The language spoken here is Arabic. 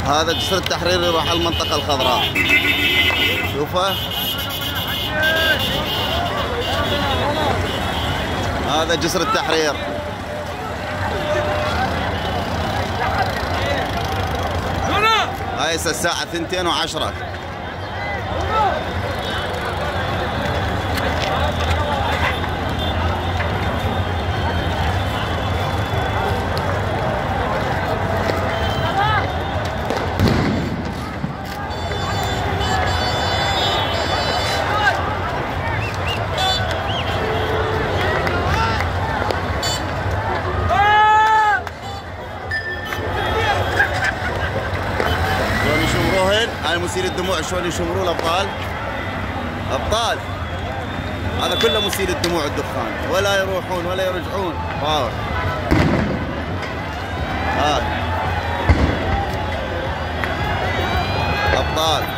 هذا جسر التحرير يروح على المنطقة الخضراء. شوفه، هذا جسر التحرير. هاي الساعة 2:10. هاي مسيل الدموع شلون يشمرون الابطال. ابطال هذا كله مسيل الدموع الدخان، ولا يروحون ولا يرجعون. باور هاي ابطال.